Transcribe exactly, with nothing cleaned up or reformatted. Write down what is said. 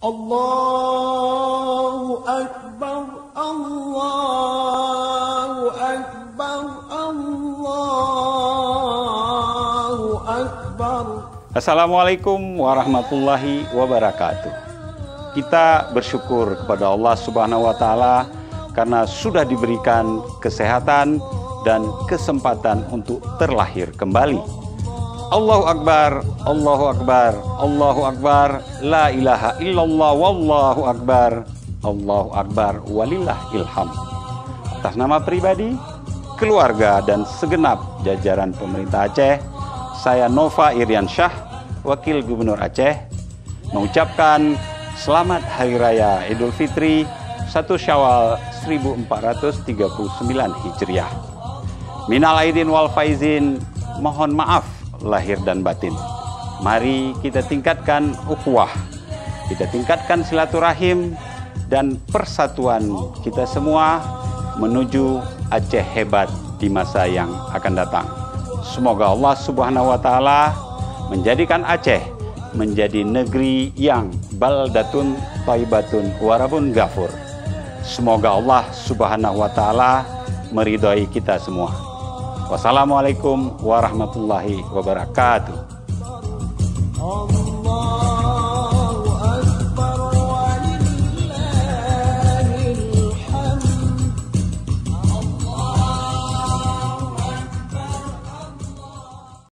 Allahu Akbar, Allahu Akbar, Allahu Akbar. Assalamualaikum warahmatullahi wabarakatuh. Kita bersyukur kepada Allah Subhanahu wa Ta'ala karena sudah diberikan kesehatan dan kesempatan untuk terlahir kembali. Allahu Akbar, Allahu Akbar, Allahu Akbar, la ilaha illallah, wallahu Akbar, Allahu Akbar, walillahil hamd. Atas nama pribadi, keluarga, dan segenap jajaran pemerintah Aceh, saya Nova Iriansyah, Wakil Gubernur Aceh, mengucapkan selamat Hari Raya Idul Fitri satu Syawal seribu empat ratus tiga puluh sembilan Hijriah. Minal aidin wal faizin, mohon maaf lahir dan batin. Mari kita tingkatkan ukhuwah, kita tingkatkan silaturahim dan persatuan kita semua menuju Aceh hebat di masa yang akan datang. Semoga Allah Subhanahu wa Ta'ala menjadikan Aceh menjadi negeri yang baldatun thayyibatun warabun ghafur. Semoga Allah Subhanahu wa Ta'ala meridhai kita semua. Wassalamualaikum warahmatullahi wabarakatuh.